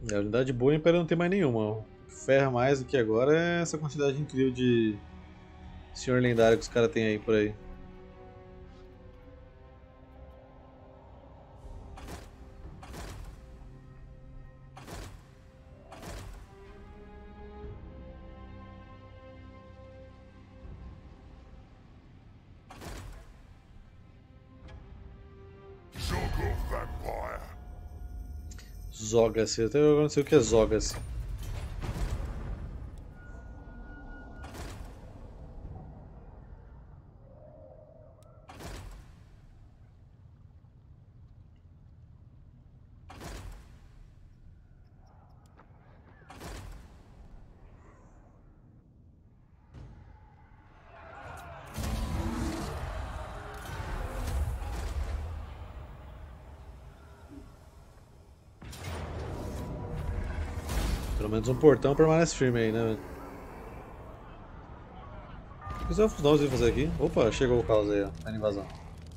A unidade boa o Império não tem mais nenhuma. O que ferra mais do que agora é essa quantidade incrível de senhor lendário que os caras têm aí por aí. Zoga-se, até agora não sei o que é Zoga-se. Pelo menos um portão permanece firme aí, né, velho? O que os elfos novos vêm fazer aqui? Opa, chegou o caos aí, ó. Tá na invasão.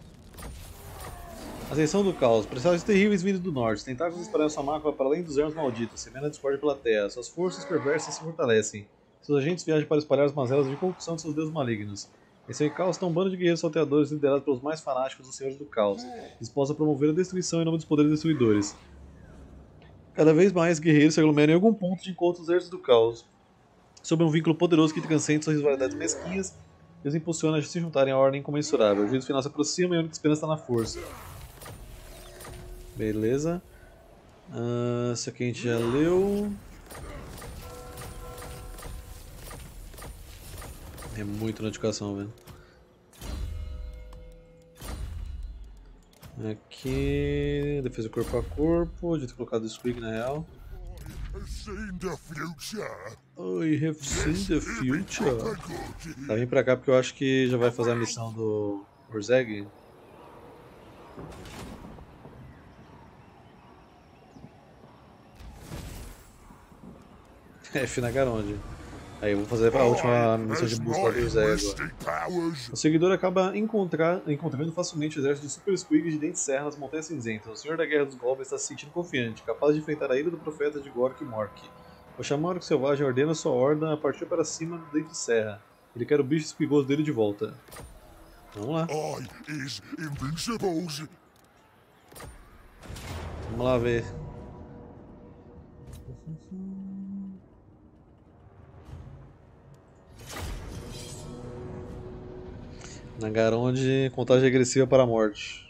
Ascensão do caos. Presságios terríveis vindo do norte. Tentáculos espalham sua mácula para além dos ermos malditos, semendo a discórdia pela terra. Suas forças perversas se fortalecem. Seus agentes viajam para espalhar as mazelas de corrupção de seus deuses malignos. Em seu caos está um bando de guerreiros salteadores liderados pelos mais fanáticos dos senhores do caos, dispostos a promover a destruição em nome dos poderes destruidores. Cada vez mais guerreiros se aglomeram em algum ponto de encontro dos exércitos do caos, sob um vínculo poderoso que transcende suas rivalidades mesquinhas e os impulsiona a se juntarem à ordem incomensurável. O juízo final se aproxima e a única esperança está na força. Beleza. Isso aqui a gente já leu. É muita notificação, velho. Aqui. Defesa corpo a corpo. Devia ter colocado o Squig na real. I have seen the future. Tá, vem pra cá porque eu acho que já vai fazer a missão do Urzeg. F na Garonde. Aí eu vou fazer a última missão de busca do Urzeg agora. O seguidor acaba encontrando facilmente o exército de Super Squig de Dentes Serra nas Montanhas Cinzentas. O Senhor da Guerra dos Goblins está se sentindo confiante, capaz de enfrentar a ira do profeta de Gork Mork. O Xamã Selvagem ordena sua horda a partir para cima do Dente Serra. Ele quer o bicho esquigoso dele de volta. Vamos lá. Vamos lá ver. Nagaronde, contagem agressiva para a morte.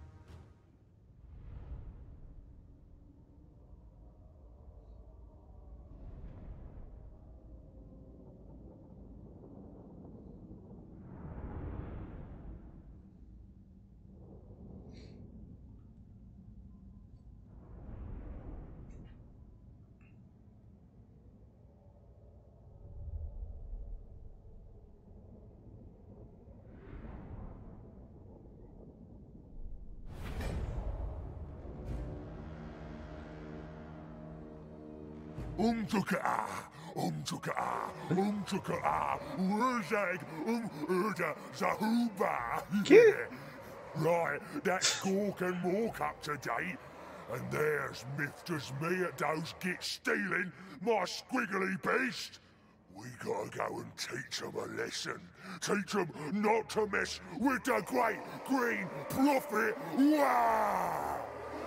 Que? Right, that's Gork and Mork up to date. And there's Mifters me at those git stealing my squiggly beast. We gotta go and teach them a lesson. Teach them not to mess with the great green prophet. Wow!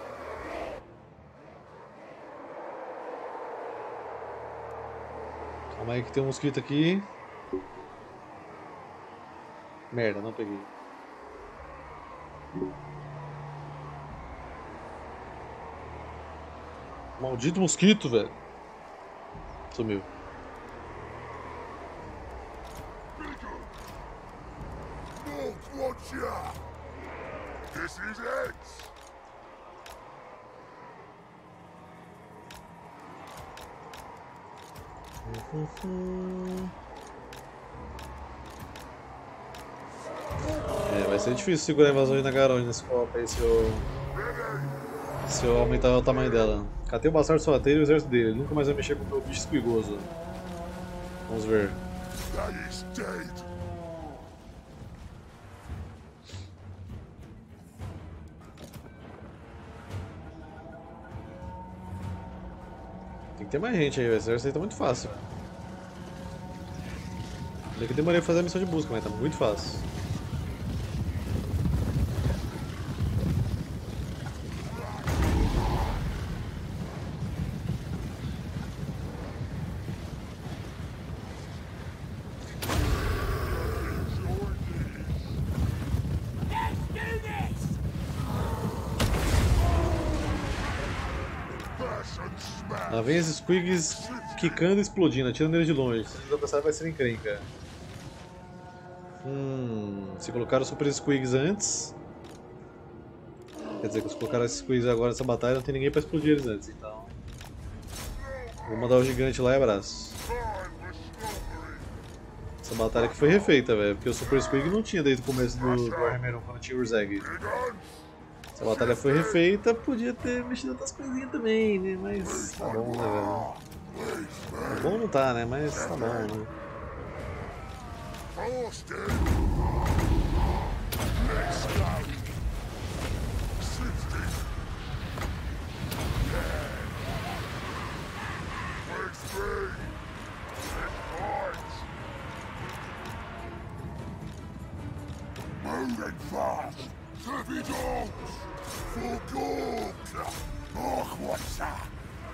Calma aí que tem um mosquito aqui. Merda, não peguei. Maldito mosquito, velho. Sumiu. Mork wants ya! This is it! Vai ser difícil segurar a invasão de Nagaronde nesse copo aí se eu aumentar o tamanho dela. Catei o bastardo sorrateiro e o exército dele. Ele nunca mais vai mexer com o meu bicho esquigoso. Vamos ver. That is dead! Tem que ter mais gente aí, velho. Esse exército aí tá muito fácil. Ainda que eu demorei pra fazer a missão de busca, mas tá muito fácil. Lá vem esses Squigs quicando e explodindo, atirando neles de longe. Se eles alcançarem vai ser encrenca. Se colocaram os Super Squigs antes. Quer dizer que se colocaram esses Squigs agora nessa batalha não tem ninguém pra explodir eles antes, então. Vou mandar o gigante lá e abraço. Essa batalha aqui foi refeita, velho, porque o Super Squig não tinha desde o começo do Warhammer 1 quando tinha o Urzeg. Essa batalha foi refeita, podia ter mexido outras coisinhas também, né? Mas tá bom, né, velho? Tá bom não tá, né? Mas tá bom, né? Moving fast! Servidons! For good! Oh, what's that?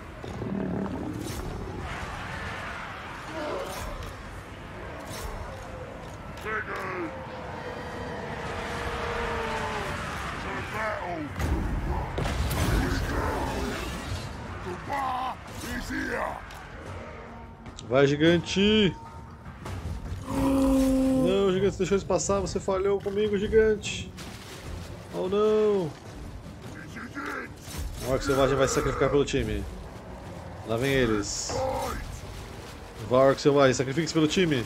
Diggers! To battle! The bar is here! Vai, gigante! Não, gigante, você deixou eles passar, você falhou comigo, gigante! Oh não! O Orc Selvagem vai se sacrificar pelo time. Lá vem eles. Vai, Orc Selvagem, sacrifique-se pelo time.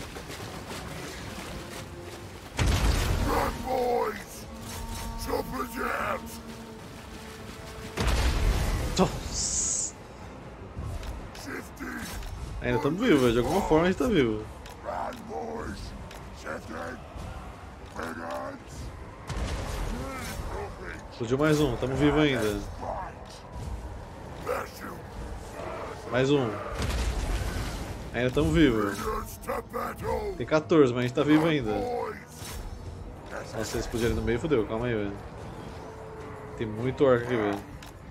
Nossa. Ainda estamos vivos, de alguma forma a gente está vivo. Explodiu mais um, estamos vivos ainda. Mais um. Ainda estamos vivos. Tem 14, mas a gente está vivo ainda. Nossa, se eles explodirem no meio, fodeu, calma aí, velho. Tem muito orc aqui, velho.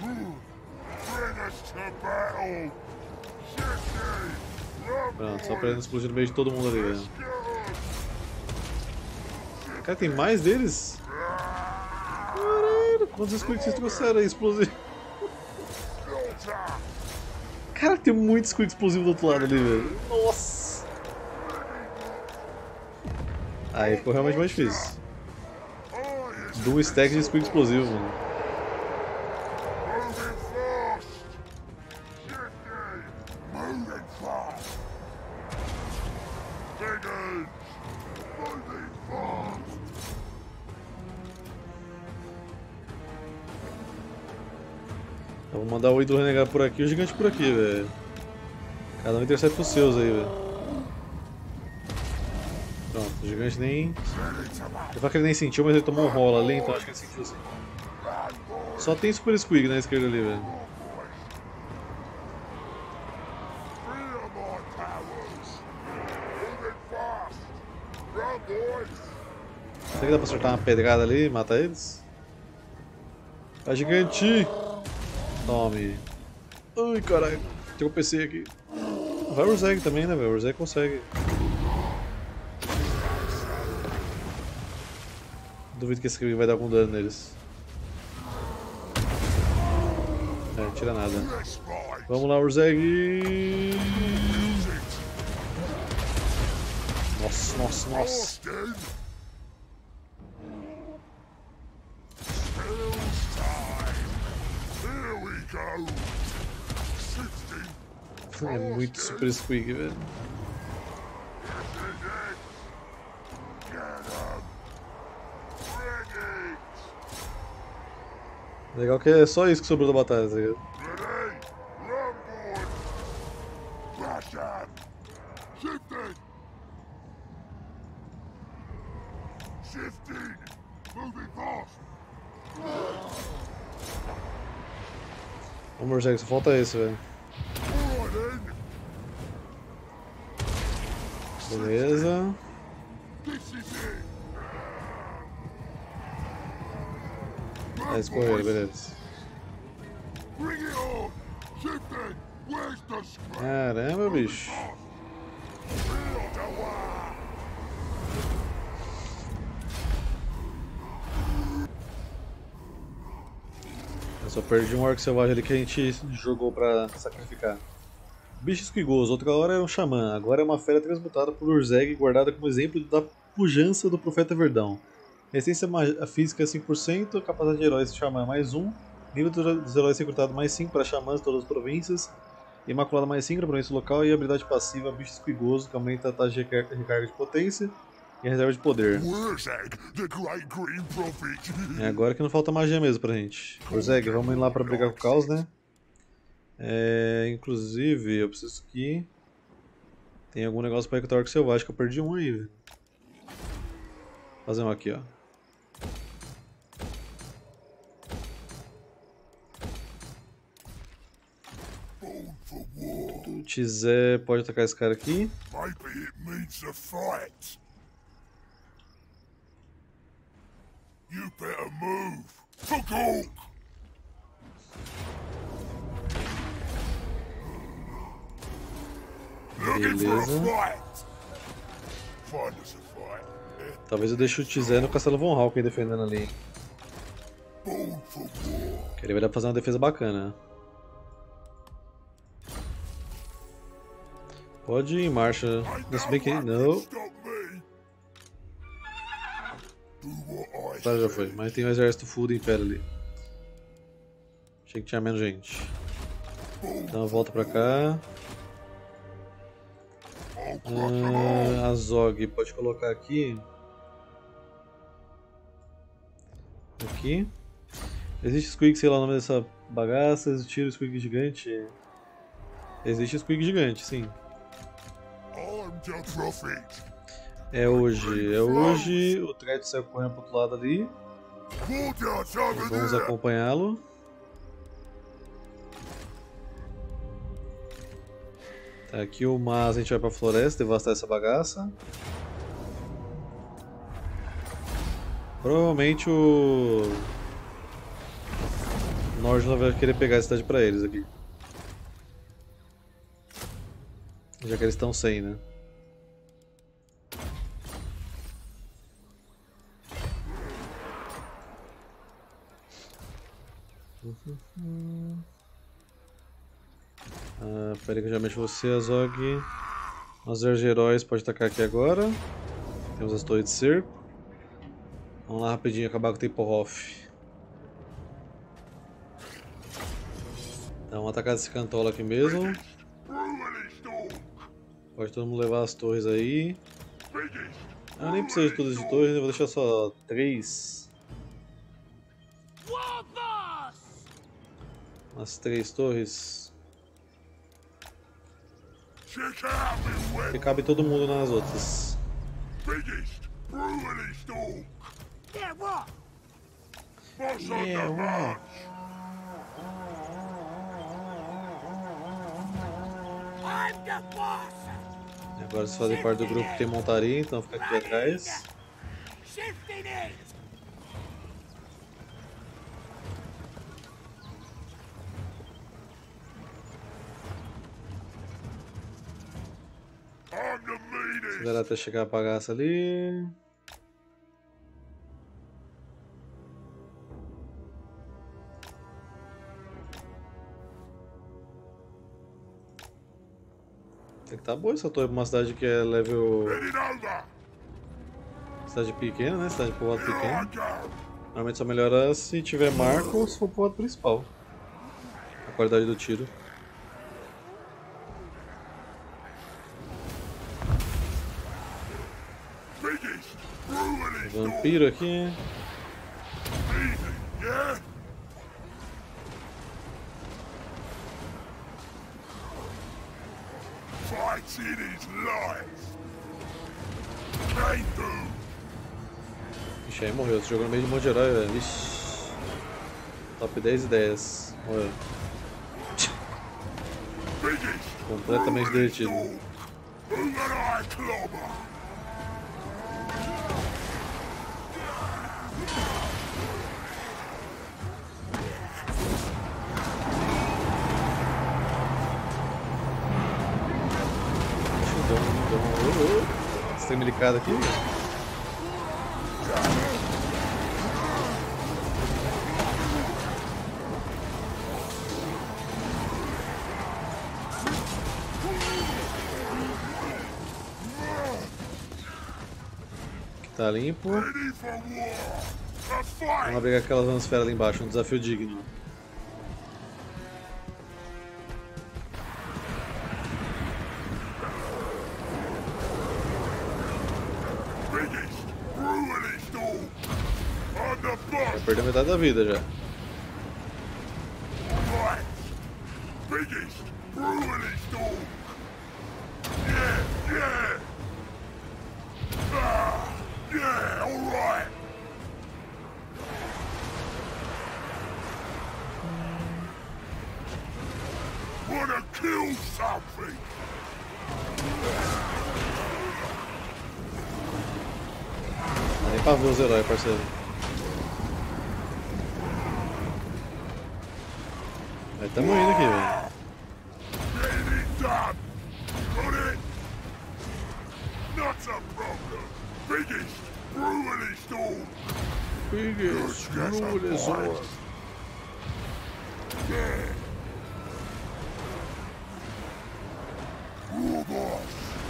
Pronto, só pra ele não explodir no meio de todo mundo ali, velho. Cara, tem mais deles? Caralho, quantos squigs vocês trouxeram aí, explosivo? Cara, tem muito squig explosivo do outro lado ali, velho. Nossa! Aí ficou realmente mais difícil. Dual stack de squig explosivo, mano. Eu vou mandar o ídolo renegado por aqui e o gigante por aqui, velho. Cada um intercepta os seus aí, velho. Pronto, o gigante nem... Eu falo que ele nem sentiu, mas ele tomou um rola ali, então acho que ele sentiu sim. Só tem Super Squig na esquerda ali, velho. Será que dá pra acertar uma pedrada ali e matar eles? Tá gigante! Tome. Ai, caralho. Tropecei aqui. Vai o Urzeg também, né, velho? O Urzeg consegue. Duvido que esse aqui vai dar algum dano neles. É, não tira nada. Vamos lá, Urzeg. Nossa, nossa, nossa. É muito Super Squig, velho. Legal que é só isso que sobrou da batalha, tá ligado? Vamos, Urzeg, só falta esse, velho. Beleza. Tá escorrendo, beleza. Caramba, bicho. Eu só perdi um orc selvagem ali que a gente jogou pra sacrificar. Bicho esquigoso, outra hora era um xamã, agora é uma fera transmutada por Urzeg, guardada como exemplo da pujança do profeta Verdão. Resistência física 5%, capacidade de heróis xamã mais 1, nível dos heróis recrutados mais 5 para xamãs de todas as províncias, imaculada mais 5 para província local e habilidade passiva bicho esquigoso, que aumenta a taxa de recarga de potência e a reserva de poder. É agora que não falta magia mesmo pra gente. Urzeg, vamos ir lá pra brigar com o caos, né? Inclusive, eu preciso que tem algum negócio pra recrutar orc selvagem, que eu perdi um aí, velho. Fazer um aqui, ó. O Tizé pode atacar esse cara aqui. Beleza. Talvez eu deixe o Tizé no Castelo Von Hawken defendendo ali. Que ele vai dar pra fazer uma defesa bacana. Pode ir em marcha. Não, se bem que não. Tá, já foi. Mas tem o exército full do Império ali. Achei que tinha menos gente. Então volta pra cá. A Zog pode colocar aqui. Aqui. Existe Squig, sei lá o nome dessa bagaça. Existe o Squig gigante. Existe Squig gigante, sim. É hoje. O Tret saiu correndo pro outro lado ali. Vamos acompanhá-lo. Tá aqui o Mas, a gente vai pra floresta devastar essa bagaça. Provavelmente o Nordland vai querer pegar a cidade pra eles aqui. Já que eles estão sem, né? Pera aí que eu já mexo você, Azog. Os heróis pode atacar aqui agora. Temos as torres de cerco. Vamos lá rapidinho acabar com o Temporhof. Dá uma atacada desse cantola aqui mesmo. Pode todo mundo levar as torres aí. Eu nem preciso de todas de torres, eu vou deixar só 3. As 3 torres. Que cabe todo mundo nas outras. Agora se fazer parte do grupo tem montaria, então fica aqui atrás. Acelerar até chegar a bagaça ali. Tem que tá boa essa torre pra uma cidade que é level. Cidade pequena, né? Cidade de povoado pequeno. Normalmente só melhora se tiver marco ou se for povoado principal. A qualidade do tiro. Vampiro aqui. Ixi, aí morreu. Você jogou no meio de um monte de herói, velho. Ixi. Top 10 ideias. Morreu. Completamente derretido. Eye clobber! Você tem delicado aqui? Tá limpo. Vamos pegar aquelas nanosferas ali embaixo, um desafio digno. Vai perder metade da vida já. Wanna kill something? Não dá nem pra ver os heróis, parceiro. Aí tamo indo aqui, velho. Not a problem. Biggest, brutalist all. Biggest, brutalist all. Yeah. Robots.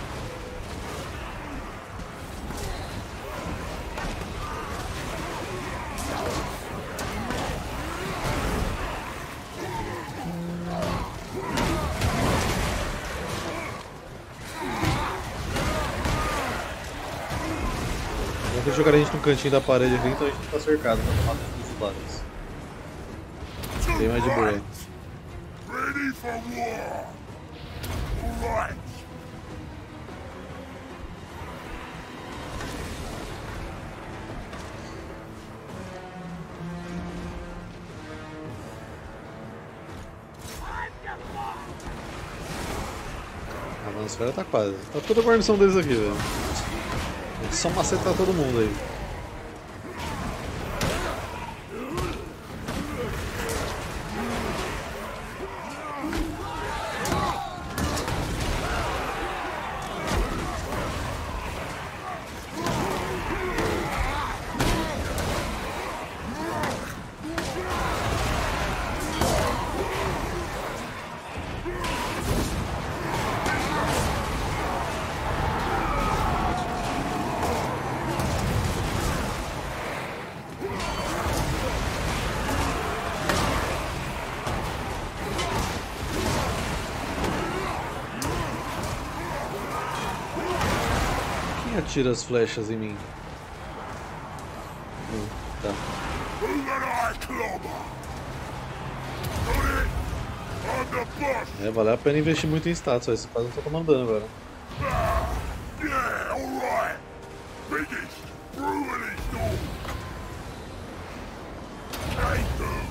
Vamos jogar a gente no cantinho da parede aqui, então a gente tá cercado pra tomar dos lados. Bem mais de boa. Ready for war. All right. A Manosfera tá quase. Tá toda a guarnição deles aqui, velho. É só macetar todo mundo aí. Quem atira as flechas em mim? Tá. É, valeu a pena investir muito em status, esse quase não tá tomando dano agora. Yeah, all right. Biggest, brutalist all. Take them.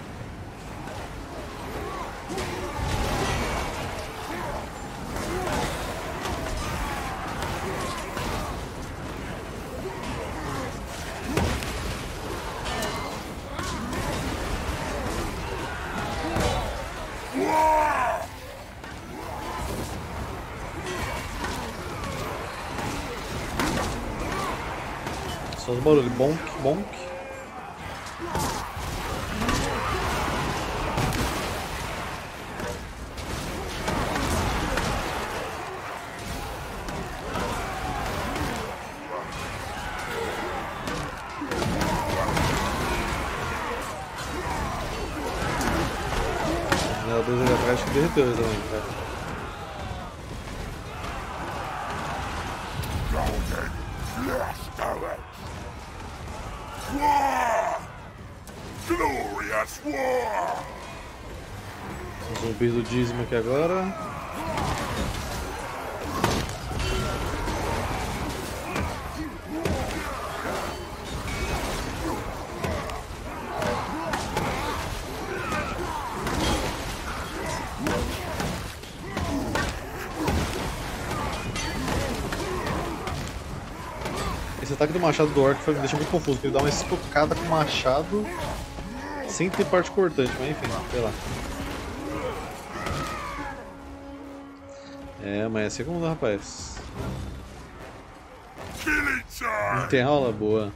Só os barulhos, bonk, bonk. Meu Deus, ali atrás que derreteu ele também, cara. War! Glorious war! Os zumbis do dízimo aqui agora. ataque do machado do orc me deixa muito confuso, porque ele dá uma estocada com o machado sem ter parte cortante, mas enfim, sei lá. É, mas é segundo, rapaz. Não tem aula boa.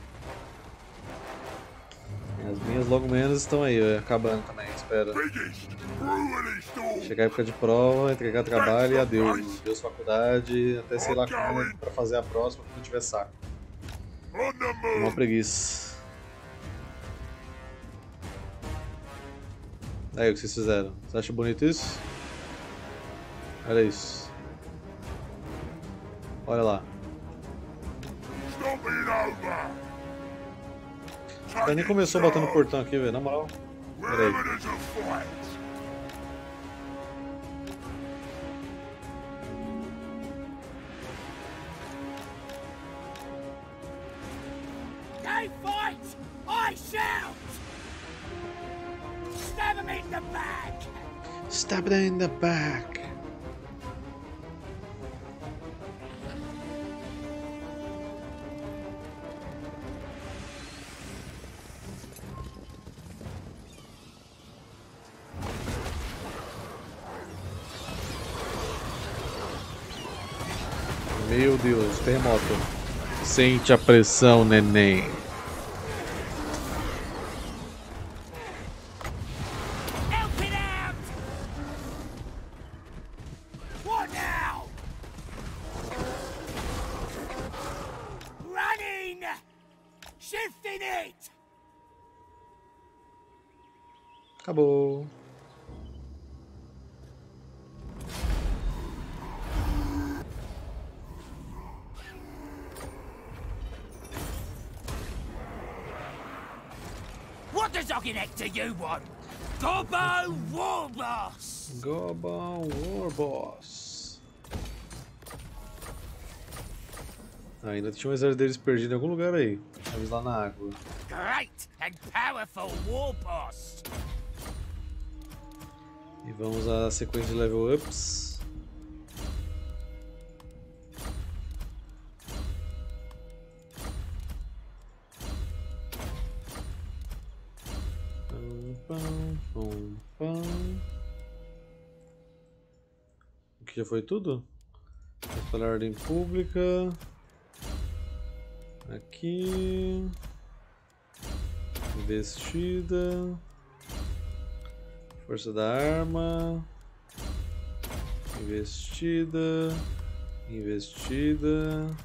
As minhas logo menos estão aí, acabando também, espera. Chegar a época de prova, entregar trabalho e adeus. Adeus faculdade, até sei lá quando pra fazer a próxima quando tiver saco. Uma preguiça. Aí, o que vocês fizeram? Você acha bonito isso? Olha isso. Olha lá. O cara nem começou batendo no portão aqui, velho, na moral. Pera aí. They fight! I shout! Stab him in the back! Stab it in the back. Meu Deus, terremoto. Sente a pressão, neném. Help it out! What now? Running! Shifting it! Acabou. What does Ogginector you want? Gobbo Warboss! Gobbo Warboss. Ainda tinha um exército deles perdido em algum lugar aí. Eles lá na água. Great and powerful Warboss! E vamos à sequência de level ups. O que já foi tudo? Espalhar ordem pública. Aqui. Investida. Força da arma. Investida. Investida.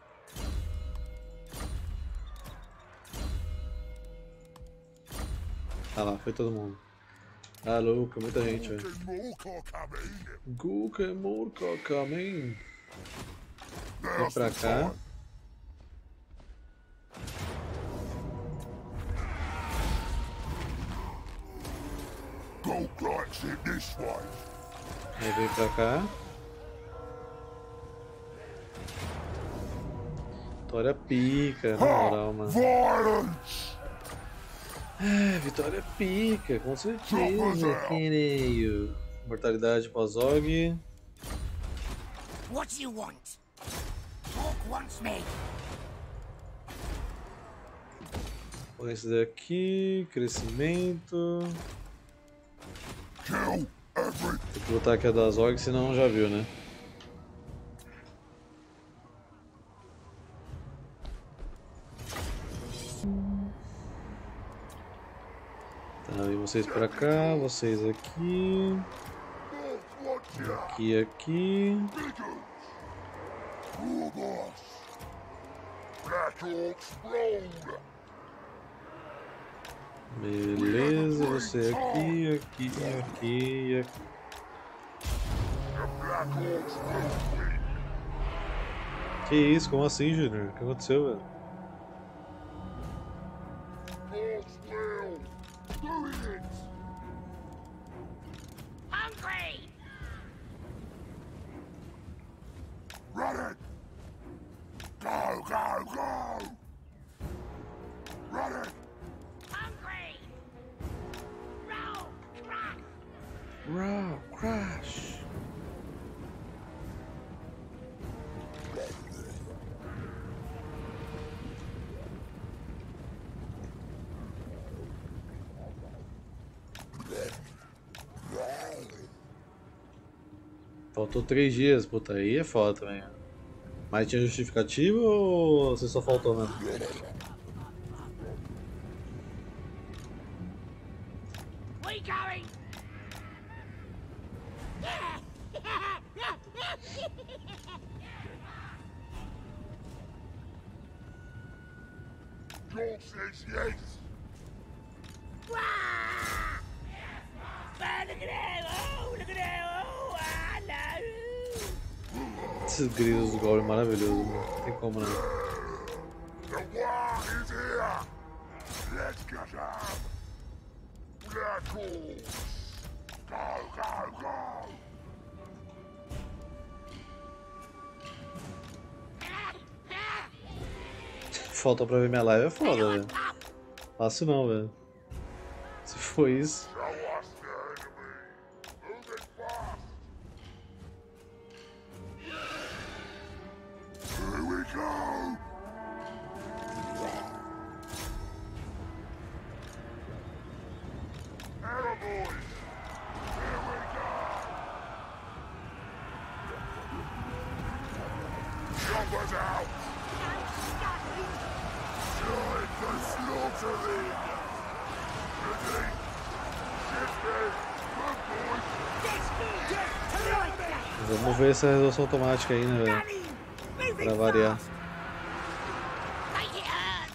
Ah lá, foi todo mundo. Ah, louco, muita gente, velho. Guka Murka coming. Vem pra cá. Aí vem pra cá. Vitória pica, na moral, mano. É, vitória pica, com certeza, querido. Mortalidade pra Zog. What do you want? Talk wants me. Põe esse daqui, crescimento. Tem que botar aqui a da Zog, senão já viu, né? Tá, e vocês pra cá, vocês aqui. Aqui. Beleza, você aqui, aqui. Que isso? Como assim, Junior? O que aconteceu, velho? Hungry! Run it! Go, go, go! Run it! Hungry! Roll! Crack! Raw crash. Faltou 3 dias, puta, aí é foda também. Mas tinha justificativa ou você só faltou mesmo? We going? York says yes. Look at him! Oh, look at him! Oh, hello! Esses grilos do Goblin maravilhosos, não tem como não. The war is here. Let's get up. Black Horse. Go, go, go. Falta pra ver minha live é foda, velho. Fácil não, velho. Se for isso. Show us the enemy. Move it fast. Here we go. Arrow boys. Here we go. Jumpers out. Join the slaughtering. Ready? Shift good boys. Vamos ver essa resolução automática aí, né, velho? Pra variar. Make it hurt!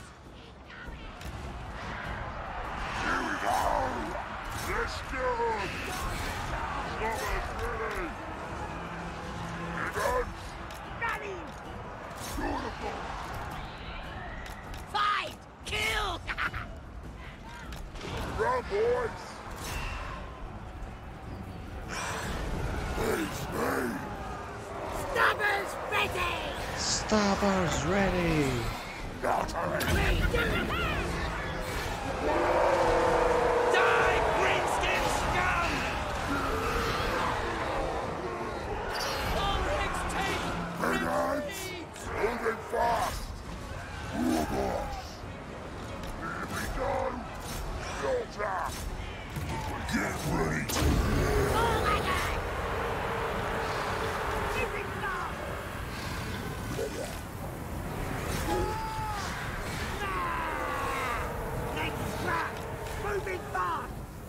Here we go. Let's go. Sluggers ready. Guns. Running! Beautiful. Fight! Kill! Run, boys. Face me. Stubbers ready! Stabbers ready! Not a Die, Greenskin scum! Ulrich's teeth! Grenades. Moving fast. Robots. Here we go. Filter. Get ready to Oh my god! Moving fast! Next track! Moving fast!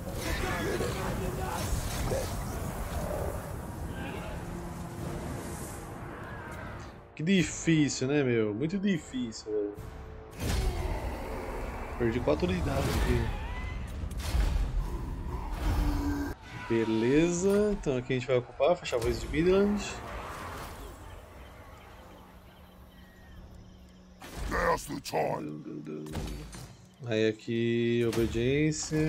Que difícil, né, meu? Muito difícil, velho. Perdi 4 unidades aqui. Beleza, então aqui a gente vai ocupar, fechar a voz de Midland. Now's the time. Aí aqui, obediência.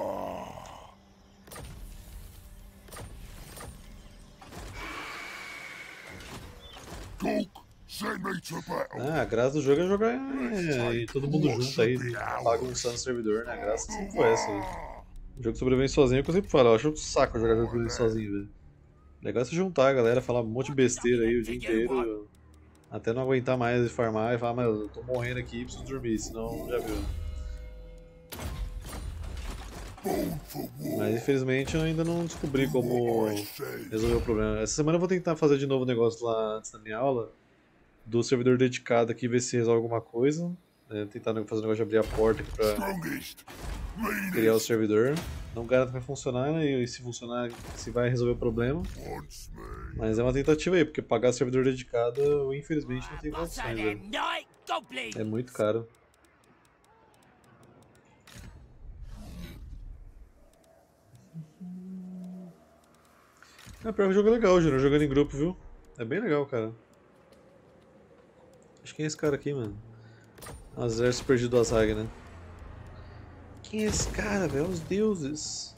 Cook, send me to battle. Ah, a graça do jogo é jogar e todo mundo junto aí, bagunçando o servidor, né? A graça sempre foi essa aí. O jogo de sobrevivência sozinho é o que eu sempre falo, eu acho um saco jogar jogo de sobrevivência sozinho, velho. O legal é se juntar a galera, falar um monte de besteira aí o dia inteiro, até não aguentar mais e farmar e falar, mas eu tô morrendo aqui e preciso dormir, senão já viu. Mas infelizmente eu ainda não descobri como resolver o problema. Essa semana eu vou tentar fazer de novo o negócio lá antes da minha aula, do servidor dedicado aqui, ver se resolve alguma coisa. Tentar fazer o negócio de abrir a porta aqui pra Strongest. criar o servidor. Não garanto que vai funcionar, né? E se funcionar, se vai resolver o problema. Wants me. Mas é uma tentativa aí, porque pagar servidor dedicado eu infelizmente não tenho What's that condições, them velho. night goblins? É muito caro. Pior que o jogo é legal, Júnior, jogando em grupo, viu? É bem legal, cara. Acho que é esse cara aqui, mano. Exército perdido do Azag, né? Quem é esse cara, velho? Os deuses.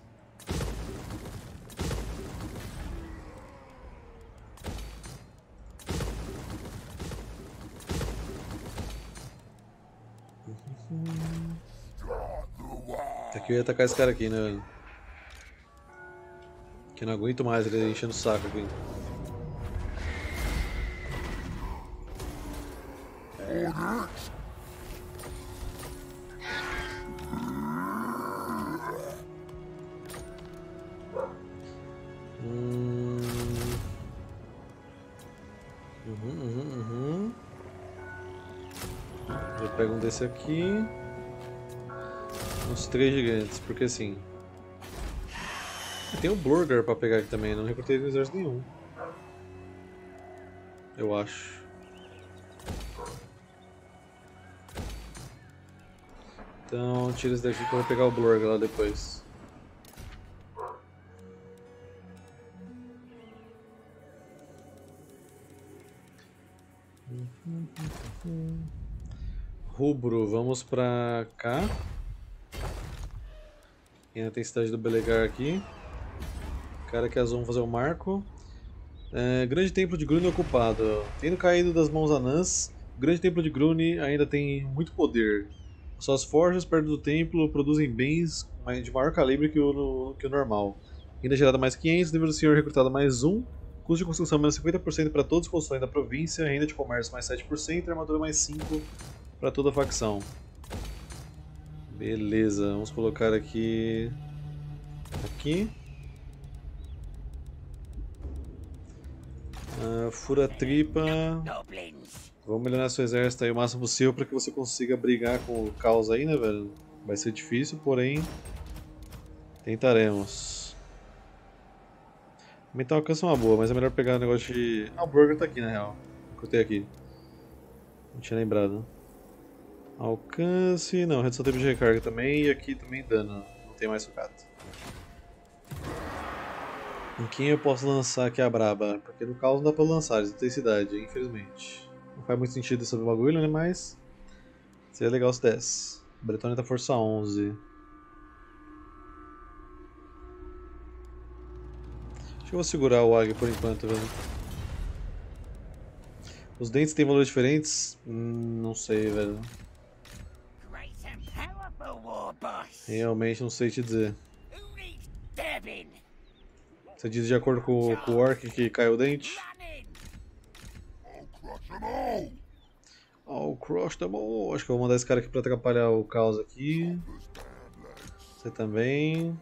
Aqui eu ia atacar esse cara aqui, né, velho? Que eu não aguento mais ele enchendo o saco aqui. pego um desse aqui. Uns 3 gigantes, porque assim... Tem um Burger pra pegar aqui também, não recrutei no exército nenhum. Eu acho. Então tira esse daqui que eu vou pegar o Burger lá depois. Rubro, vamos pra cá. E ainda tem a cidade do Belegar aqui. Cara que azul, vamos fazer o marco. Grande templo de Grune ocupado. Tendo caído das mãos anãs, o grande templo de Grune ainda tem muito poder. Suas forjas perto do templo produzem bens de maior calibre que o normal. Renda gerada mais 500, nível do senhor recrutado mais 1, custo de construção menos 50% para todos os construções da província, renda de comércio mais 7% e armadura mais 5% para toda a facção. Beleza, vamos colocar aqui. Fura tripa. Vamos melhorar seu exército aí o máximo possível para que você consiga brigar com o caos aí, né, velho? Vai ser difícil, porém tentaremos. Aumentar o alcance é uma boa, mas é melhor pegar o negócio de... Ah, o Burger tá aqui na real. Cortei aqui. Não tinha lembrado. Alcance... Não, redução tempo de recarga também. E aqui também dano. Não tem mais sucata. Em quem eu posso lançar aqui a braba? Porque no caos não dá pra lançar, eles não tem cidade, infelizmente. Não faz muito sentido esse bagulho, né? Mas seria legal se desse. Bretônia tá força 11. Acho que eu vou segurar o Águia por enquanto, velho. Os dentes têm valores diferentes? Não sei, velho. Realmente não sei te dizer. Você diz de acordo com o Orc que caiu o dente? I'll crush them all. Acho que eu vou mandar esse cara aqui pra atrapalhar o caos aqui. Você também.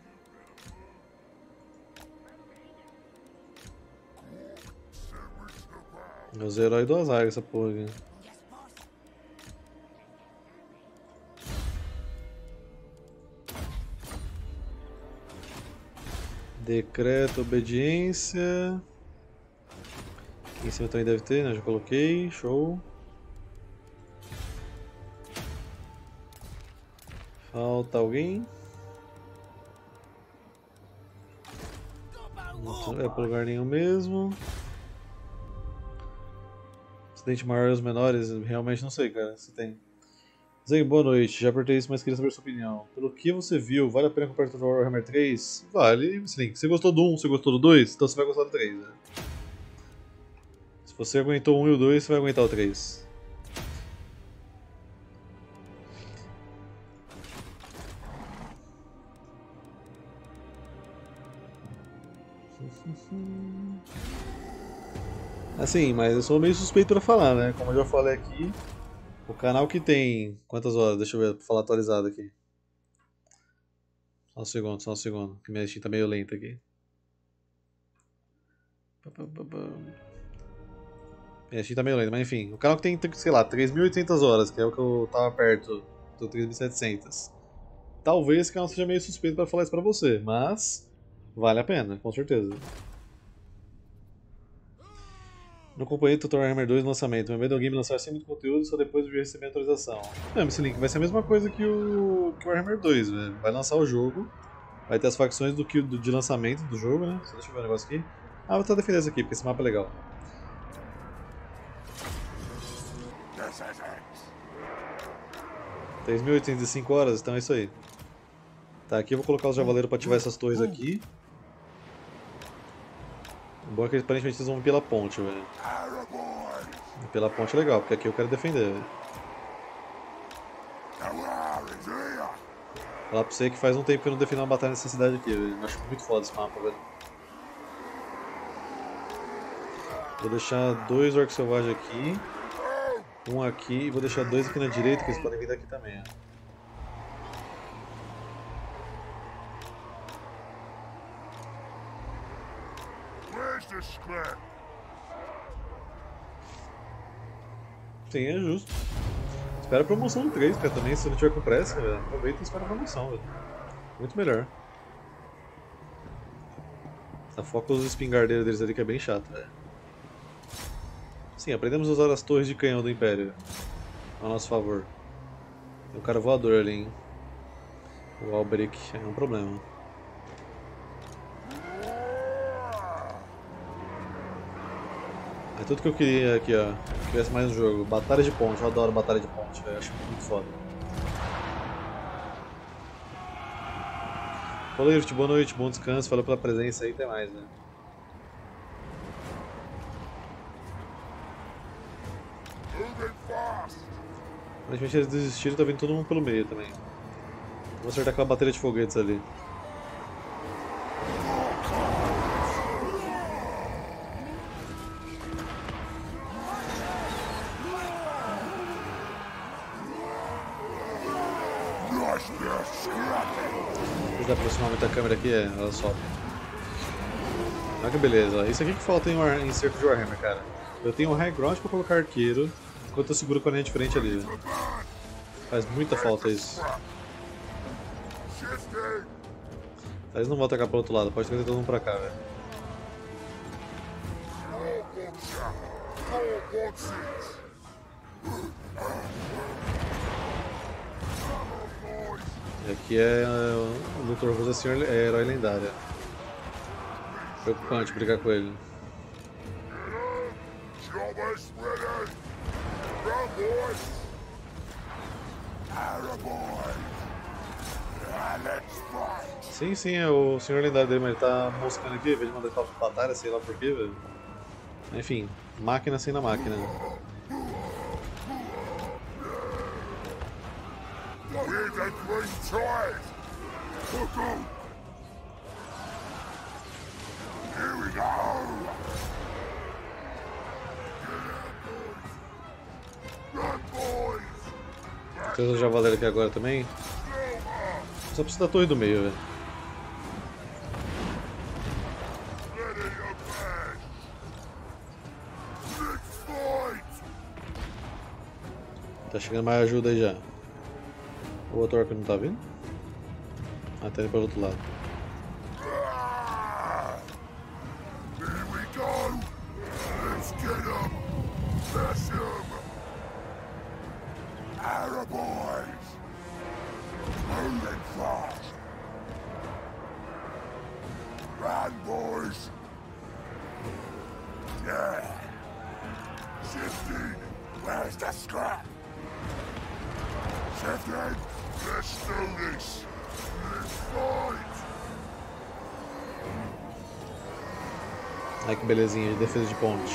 Os heróis do azar essa porra aqui. Decreto, obediência. Aqui em cima também deve ter, né? Já coloquei, show. Falta alguém? Não vai para lugar nenhum mesmo. Acidente maior e os menores? Realmente não sei, cara, se tem. Zeng, boa noite. Já apertei isso, mas queria saber a sua opinião. Pelo que você viu, vale a pena comprar o Warhammer 3? Vale, Slink. Você gostou do 1, você gostou do 2? Então você vai gostar do 3, né? Se você aguentou o 1 e o 2, você vai aguentar o 3. Assim, mas eu sou meio suspeito pra falar, né? Como eu já falei aqui, o canal que tem... Quantas horas? Deixa eu ver, pra falar atualizado aqui. Só um segundo, que minha Steam tá meio lenta aqui. Minha Steam tá meio lenta, mas enfim. O canal que tem, sei lá, 3.800 horas, que é o que eu tava perto do 3.700. Talvez esse canal seja meio suspeito pra falar isso pra você, mas vale a pena, com certeza. Não acompanhei o Tutorial Warhammer 2 no lançamento, mas medo do game lançar sem muito conteúdo só depois de receber a atualização. Não, esse link vai ser a mesma coisa que o Warhammer 2, velho. Vai lançar o jogo, vai ter as facções de lançamento do jogo, né? Só deixa eu ver um negócio aqui. Ah, vou tentar defender esse aqui, porque esse mapa é legal. This is it. 3.805 horas, então é isso aí. Tá, aqui eu vou colocar os javaleiros pra ativar essas torres aqui. O bom é que aparentemente eles vão vir pela ponte, velho. Pela ponte é legal, porque aqui eu quero defender, velho. Falar pra você que faz um tempo que eu não defendo uma batalha nessa cidade aqui, velho. Eu acho muito foda esse mapa, velho. Vou deixar 2 orcs selvagens aqui. Um aqui e vou deixar 2 aqui na direita, que eles podem vir daqui também, ó. Sim, é justo. Espera a promoção do 3, cara, também, se você não tiver com pressa, velho. Aproveita e espera a promoção, velho. Muito melhor. A foca os espingardeiros deles ali que é bem chato, velho. Sim, aprendemos a usar as torres de canhão do Império. A nosso favor. Tem um cara voador ali, hein. O Alberic é um problema. É tudo que eu queria aqui, ó. Que tivesse mais um jogo. Batalha de ponte, eu adoro batalha de ponte, velho. Acho muito foda. Falou, Irt, boa noite, bom descanso, valeu pela presença aí, até mais, né? Aparentemente eles desistiram, tá vindo todo mundo pelo meio também. Vou acertar aquela bateria de foguetes ali. Se dá pra aproximar muito a câmera aqui, ela sobe. Olha que beleza, ó. Isso aqui que falta em cerco de Warhammer, cara. Eu tenho um high ground pra colocar arqueiro, enquanto eu seguro com a linha de frente ali. Faz muita falta isso. Eles não vão atacar pro outro lado, pode trazer todo mundo pra cá, velho. E aqui é o Luthor Rose assim, é herói lendário. Preocupante brigar com ele. Sim, sim, é o senhor lendário dele, mas ele tá moscando aqui, em vez de mandar ele pra batalha, sei lá porquê, velho. Enfim, máquina sem na máquina. Tem os Javaleiro aqui agora também. Só precisa da torre do meio, velho. Tá chegando mais ajuda aí já. O outro orc não tá vindo? Ah, tá indo pelo outro lado. Ai que belezinha de defesa de ponte.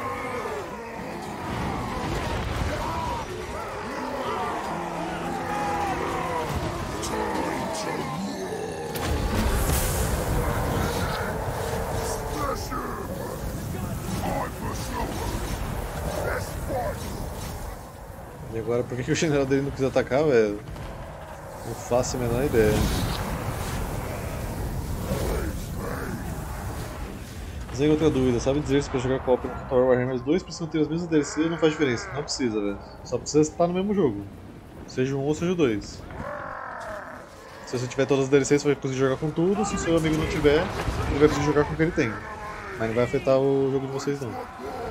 E agora por que o general dele não quis atacar, velho? Não faço a menor ideia. Mas aí outra dúvida, sabe dizer se pra jogar co-op no Total War Warhammer os dois precisam ter as mesmas DLCs ou não faz diferença? Não precisa, velho. Só precisa estar no mesmo jogo. Seja um ou seja o dois. Se você tiver todas as DLCs, você vai conseguir jogar com tudo. Se o seu amigo não tiver, ele vai conseguir jogar com o que ele tem. Mas não vai afetar o jogo de vocês não.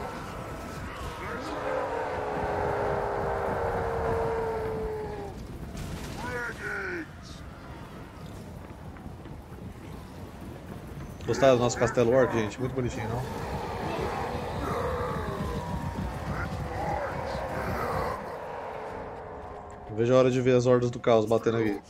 Gostaram do nosso castelo orc, gente? Muito bonitinho, não? Não vejo a hora de ver as hordas do caos batendo aqui.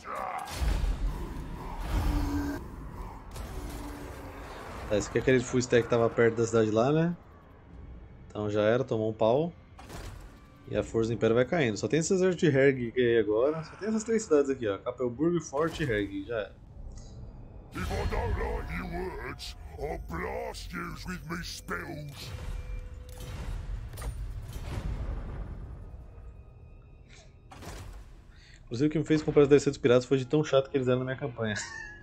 Tá, esse aqui é aquele full stack que tava perto da cidade lá, né? Então já era, tomou um pau. E a força do Império vai caindo. Só tem esse exército de Herg aí agora. Só tem essas três cidades aqui, ó. Capelburgo, Forte e Herg. Já era. If I don't like your words, I'll blast yous with me spells. Inclusive o que me fez comprar as DLC dos piratas foi de tão chato que eles eram na minha campanha.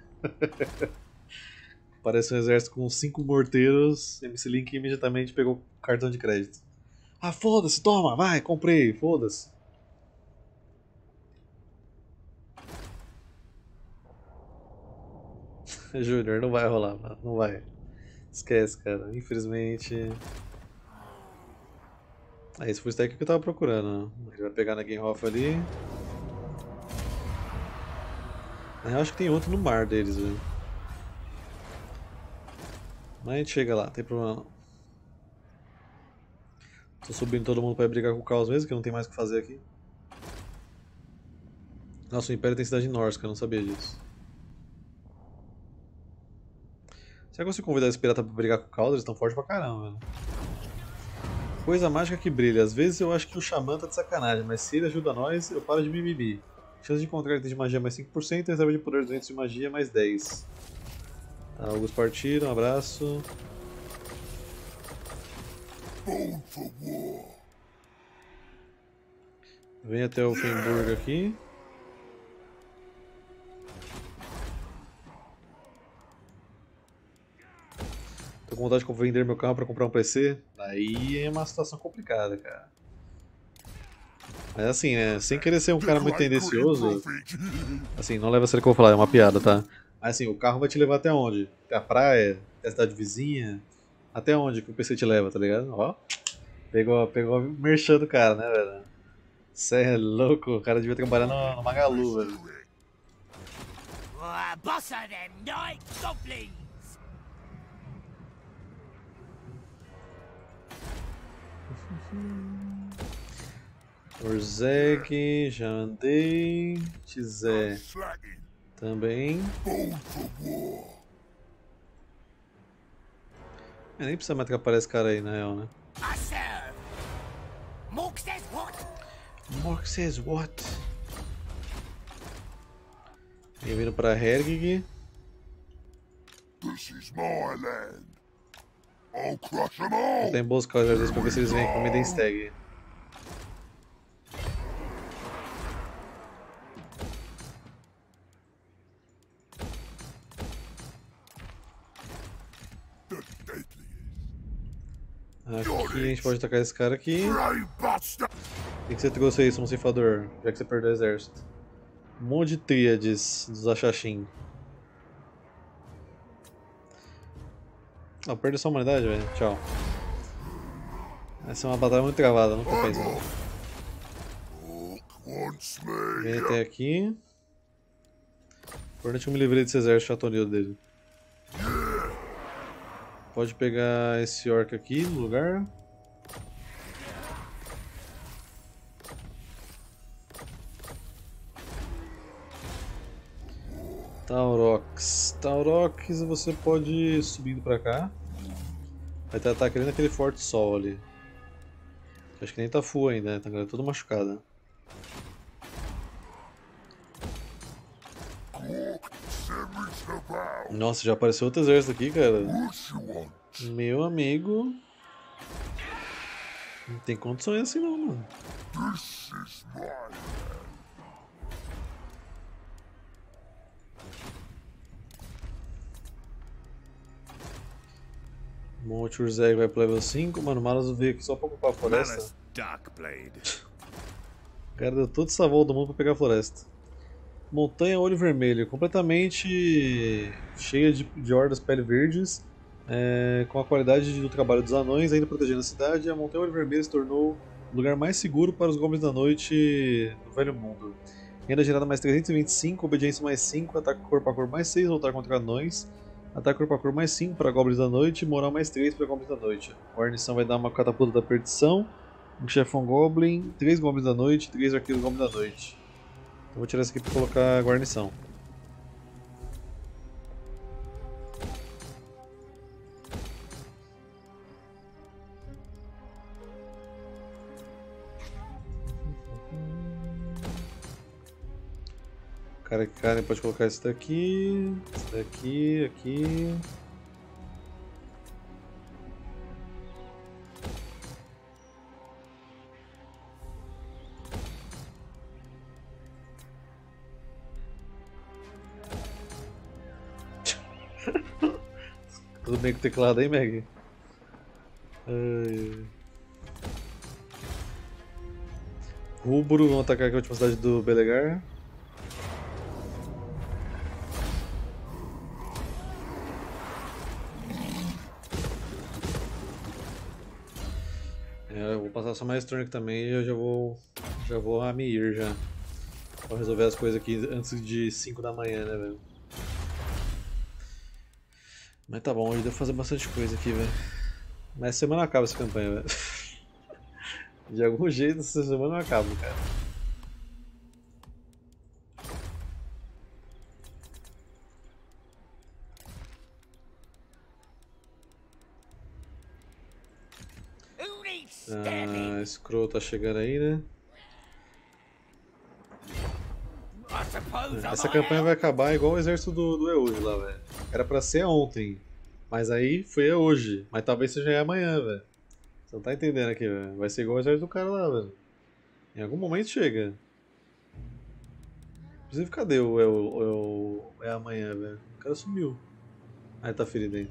Parece um exército com 5 morteiros, MC Link imediatamente pegou o cartão de crédito. Ah, foda-se, toma, vai, comprei, foda-se. Júnior, não vai rolar, mano. Não vai. Esquece, cara. Infelizmente. Esse foi o stack que eu tava procurando. Ele vai pegar na Game Off ali. Eu acho que tem outro no mar deles, velho. Mas a gente chega lá, não tem problema não. Tô subindo todo mundo pra brigar com o caos mesmo, que não tem mais o que fazer aqui. Nossa, o Império tem cidade em Norsca, eu não sabia disso. Será que você convidar esse pirata pra brigar com o caos? Eles estão fortes pra caramba, velho. Coisa mágica que brilha. Às vezes eu acho que o Xamã tá de sacanagem, mas se ele ajuda nós, eu paro de mimimi. Chance de encontrar item de magia mais 5%, reserva de poder 200 de magia mais 10. Tá, alguns partiram, um abraço. Vem até o Fenburg aqui. Tô com vontade de vender meu carro pra comprar um PC. Aí é uma situação complicada, cara. Mas assim, né? Sem querer ser um cara muito tendencioso. Assim, não leva a sério o que eu vou falar, é uma piada, tá? Mas assim, o carro vai te levar até onde? Até a praia? Até a cidade vizinha? Até onde que o PC te leva, tá ligado? Ó. Pegou o merchan do cara, né, velho? Cê é louco, o cara devia trabalhar no Magalu, velho. Boss of them night goblins! Orzeg, já andei. Tizé também. Nem precisa mais atrapalhar esse cara aí, na real, né? Mork says what? Mork says what? Bem-vindo pra Hergig. This is my land. I'll crush them all. Vou tentar emboscar os vezes pra ver se eles vêm com Miden Stag. Aqui a gente pode atacar esse cara aqui. Por que você trouxe aí, um ceifador? Já que você perdeu o exército. Um monte de tríades dos Ashashin. Não, perdeu sua humanidade, velho. Tchau. Essa é uma batalha muito travada, não compensa. Vem até aqui. Importante que eu me livrei desse exército chatonil dele. Pode pegar esse orc aqui no lugar. Taurox. Taurox, você pode ir subindo pra cá. Vai ter ataque ali naquele Forte Sol ali. Acho que nem tá full ainda, né? Tá toda machucada. Nossa, já apareceu outro exército aqui, cara. Meu amigo. Não tem condições assim não, mano. Monte Urzeg vai pro level 5, mano. O Malus veio aqui só pra ocupar a floresta. O cara deu toda essa volta do mundo pra pegar a floresta. Montanha Olho Vermelho, completamente cheia de hordas pele verdes, com a qualidade do trabalho dos anões, ainda protegendo a cidade. A Montanha Olho Vermelho se tornou o lugar mais seguro para os Goblins da Noite do Velho Mundo. Renda gerada mais 325, obediência mais 5, ataque corpo a corpo mais 6, lutar contra anões. Ataque corpo a corpo mais 5 para Goblins da Noite, moral mais 3 para Goblins da Noite. A guarnição vai dar uma catapulta da perdição, um chefão Goblin, 3 Goblins da Noite, 3 arqueiros Goblins da Noite. Então vou tirar isso aqui para colocar a guarnição. Cara, pode colocar esse daqui, aqui. Tudo bem com o teclado aí, Meg? Rubro, vamos atacar aqui a última cidade do Belegar. passar só mais turno aqui também e eu já vou a me ir já. Vou resolver as coisas aqui antes de 5 da manhã, né, velho? Mas tá bom, hoje deu pra fazer bastante coisa aqui, velho. Mas essa semana acaba essa campanha, velho. De algum jeito essa semana eu acabo, cara. Who needs Ah, stabbing? Scroll tá chegando aí, né? I suppose I Essa might campanha vai help. acabar igual o exército do Eoj lá, velho. Era pra ser ontem, mas aí foi hoje. Mas talvez seja amanhã, velho. Você não tá entendendo aqui, velho. Vai ser igual o exército do cara lá, velho. Em algum momento chega. Inclusive, cadê é amanhã, velho? O cara sumiu. Ah, ele tá ferido ainda.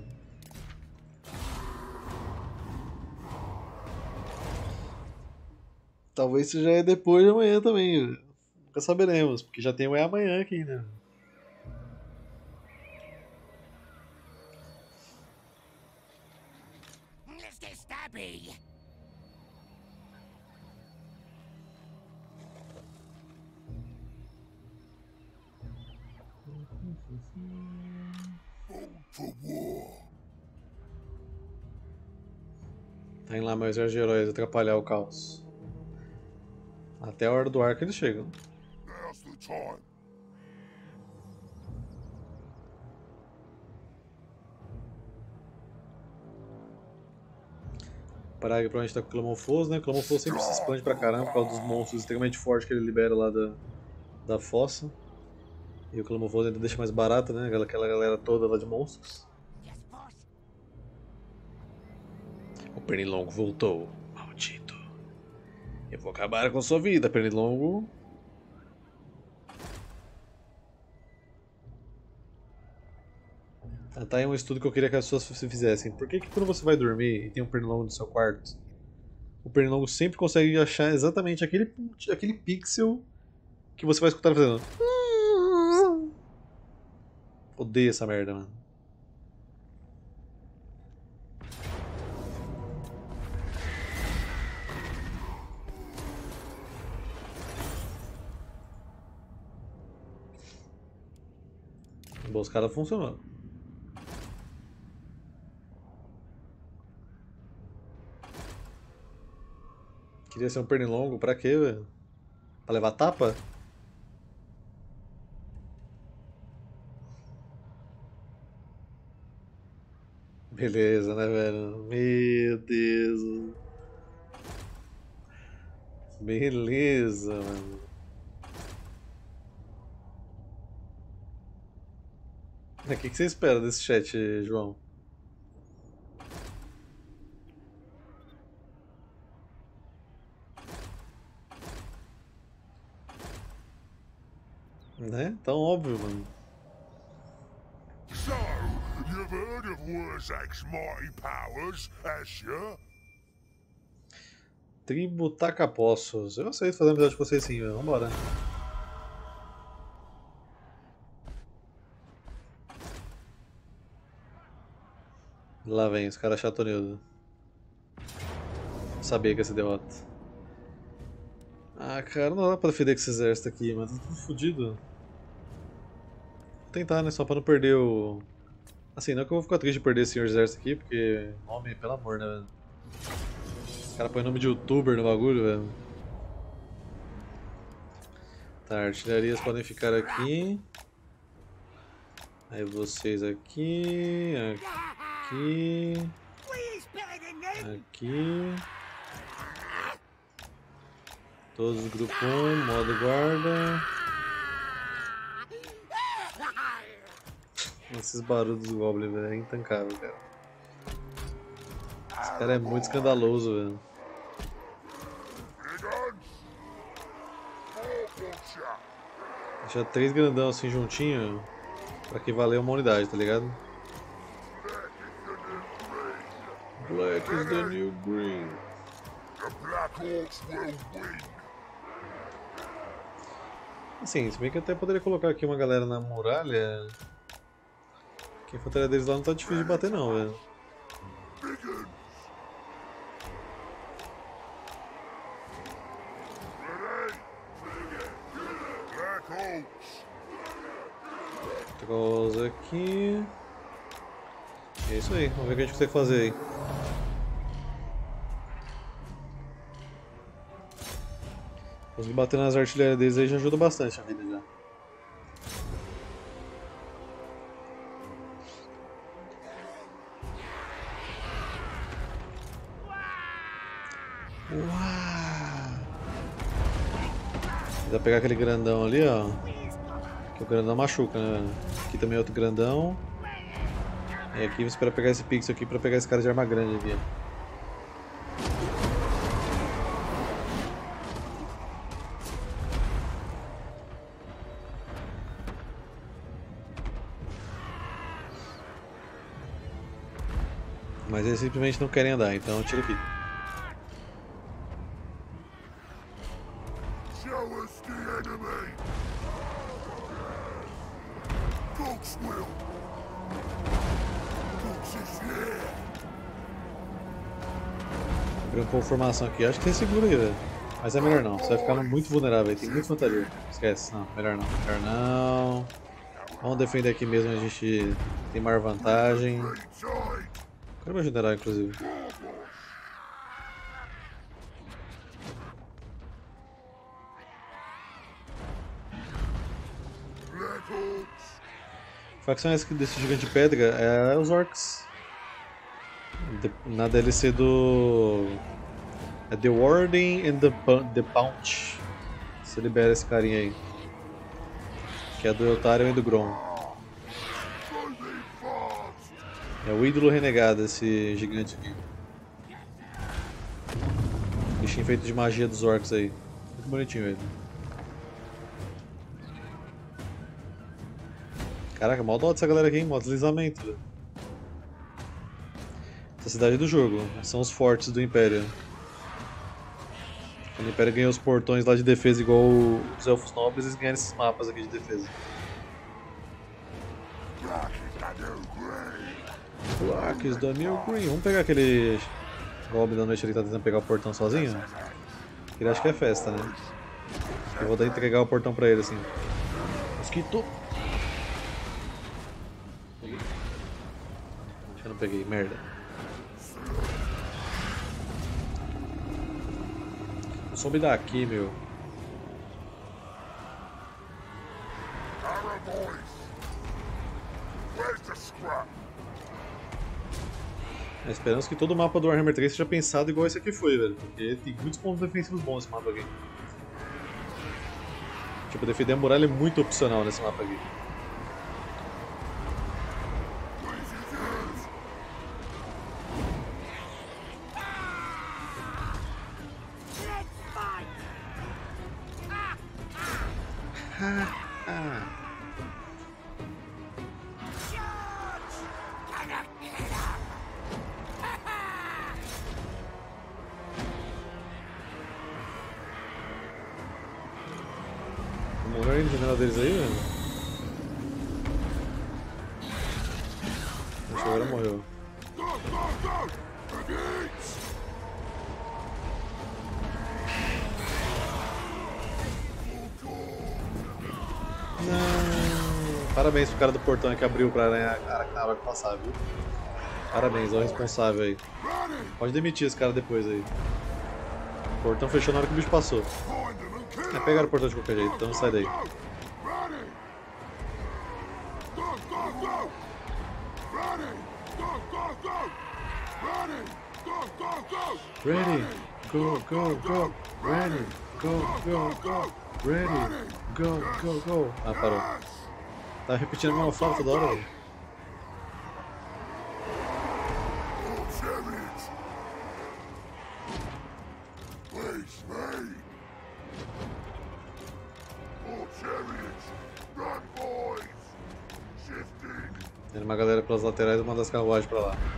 Talvez seja é depois de amanhã também, velho. Nunca saberemos, porque já tem o é amanhã aqui, né? Mr. Stabby. For war. Tá indo lá meu exército de heróis atrapalhar o caos. Até a hora do arco eles chegam. Now's the time. Praga provavelmente tá com o Clamorfoso, né? O Clamorfoso sempre se expande pra caramba por causa dos monstros extremamente fortes que ele libera lá da fossa. E o Clamorfoso ainda deixa mais barato, né? Aquela galera toda lá de monstros. Yes, boss. O Pernilongo voltou. Maldito. Eu vou acabar com sua vida, Pernilongo. Tá aí um estudo que eu queria que as pessoas fizessem. Por que quando você vai dormir e tem um Pernilongo no seu quarto, o Pernilongo sempre consegue achar exatamente aquele pixel que você vai escutar fazendo? Odeio essa merda, mano. A emboscada funcionou. Queria ser um pernilongo, pra quê, velho? Pra levar tapa? Beleza, né, velho? Meu Deus. Beleza, mano. O que você espera desse chat, João? Né? Tão óbvio, mano. So, you've heard of Wurzak's mighty powers, has you? Tribo Tacapossos. Eu aceito fazer amizade com vocês sim, velho. Vambora. Lá vem, os caras chatoneudos. Sabia que ia ser derrota. Ah, cara, não dá pra defender com esse exército aqui, mas tá tudo fodido. Vou tentar, né? Só pra não perder o. Assim, não é que eu vou ficar triste de perder esse senhor exército aqui, porque. Nome, pelo amor, né, velho? Os caras põem nome de youtuber no bagulho, velho. Tá, artilharias podem ficar aqui. Aí vocês aqui. Aqui. We's better than them. Aqui. Todos os grupos 1, modo guarda. Esses barulhos dos Goblin, velho, é intancável, cara. Esse cara é muito escandaloso, velho. Deixar 3 grandão assim juntinho pra que valeu uma unidade, tá ligado? Black is the new green. The Black Orcs will win. Assim, se bem que eu até poderia colocar aqui uma galera na muralha. Que a infantaria deles lá não tá difícil de bater não, velho. Trouxe aqui. É isso aí, vamos ver o que a gente consegue fazer aí. Conseguir bater nas artilharias deles aí já ajuda bastante a vida já. Uau! Vai pegar aquele grandão ali, ó. Que o grandão machuca, né? Aqui também é outro grandão. E aqui vou esperar pegar esse pixel aqui pra pegar esse cara de arma grande aqui. Mas eles simplesmente não querem andar, então eu tiro aqui. Show us the enemy. Dog's will. Dog's is here. Abriu um pouco de formação aqui, acho que tem seguro aí, velho. Mas é melhor não, você vai ficar muito vulnerável aí, tem muita infantaria. Esquece, não, melhor não, melhor não. Vamos defender aqui mesmo, a gente tem maior vantagem. Quero meu general, inclusive. Facção essa desse gigante de pedra é os orcs. Na DLC do... é The Warden and the Punch. Você libera esse carinha aí. Que é do Eltarion e do Grom. É o ídolo renegado, esse gigante aqui. Bichinho feito de magia dos orcs aí. Muito bonitinho ele. Caraca, mal dó dessa galera aqui, hein? Mó deslizamento. Velho. Essa cidade é do jogo. São os fortes do Império. Quando o Império ganhou os portões lá de defesa igual os Elfos Nobres, eles ganharam esses mapas aqui de defesa. Plaques da New Green. Vamos pegar aquele Goblin da noite ali que tá tentando pegar o portão sozinho? Ele acha que é festa, né? Eu vou dar entregar o portão pra ele assim. Mosquito! Acho que eu não peguei, merda. Some daqui, meu. Esperamos que todo o mapa do Warhammer 3 seja pensado igual esse aqui foi, velho. Porque tem muitos pontos defensivos bons esse mapa aqui. Tipo, defender a muralha é muito opcional nesse mapa aqui. Morreu o general deles aí, velho? Acho que agora morreu. Não. Parabéns pro cara do portão que abriu pra Arachnarok passar, viu? Parabéns, é o responsável aí. Pode demitir esse cara depois aí. O portão fechou na hora que o bicho passou. É, pegaram o portão de qualquer jeito, então sai daí. Ready, go, go, go, ready, go, go, go, ready, go, go, go. Ah, parou. Tá repetindo a mesma fala toda hora, velho. Tem uma galera pelas laterais e uma das carruagens pra lá.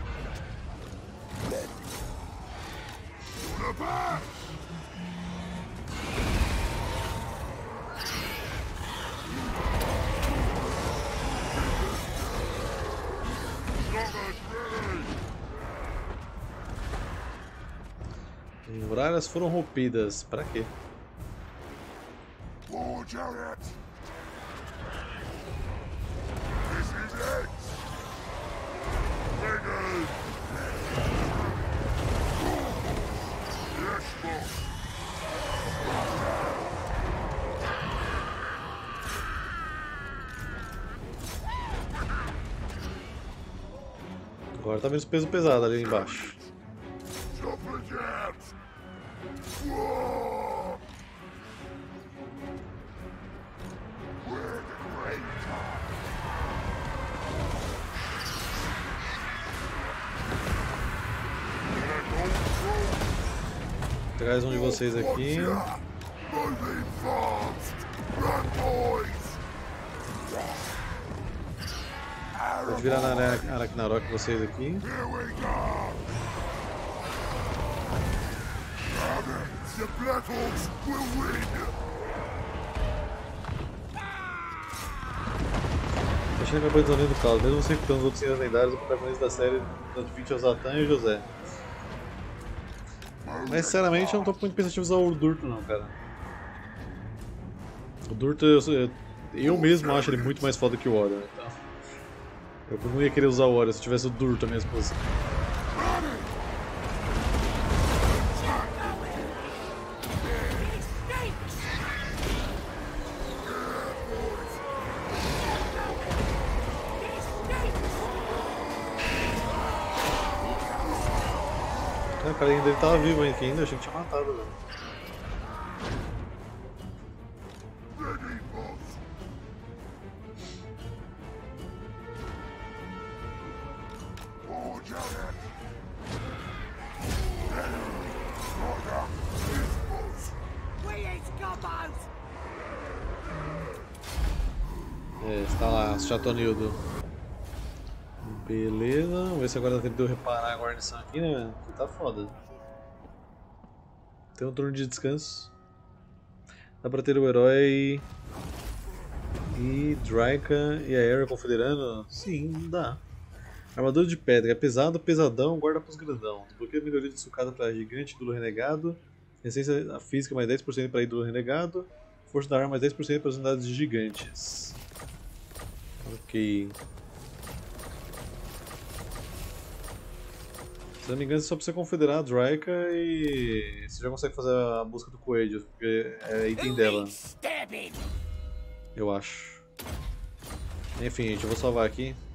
Muralhas foram rompidas. Pra quê? Agora tá menos peso pesado ali embaixo. Traz um de vocês aqui. Pode virar na Arachnarok vocês aqui. Achei a campanha do Torneio do Caos, mesmo você ficando os outros senhores lendários, o protagonista da série Transfit é o Zatan e o José. Mas sinceramente eu não tô muito pensativo em usar o Durto não, cara. O Durto eu mesmo acho ele muito mais foda que o Warrior, então eu não ia querer usar o Warrior se tivesse o Durto à minha disposição. O carinha dele tava vivo ainda, achei que tinha matado, velho. Está lá, Chatonildo. Beleza, vamos ver se agora dá tempo de eu reparar a guarnição aqui, né? Que tá foda. Tem um turno de descanso. Dá pra ter o herói e Draika e a Era confederando? Sim, dá. Armadura de pedra, é pesado, pesadão, guarda pros grandão. Desbloqueia a melhoria de sucada pra gigante ídolo renegado. Essência física mais 10% para ídolo renegado. Força da arma mais 10% para as unidades gigantes. Ok. Se não me engano, você só precisa confederar a Draika e você já consegue fazer a busca do Coelho, porque é item dela. Eu acho. Enfim, gente, eu vou salvar aqui.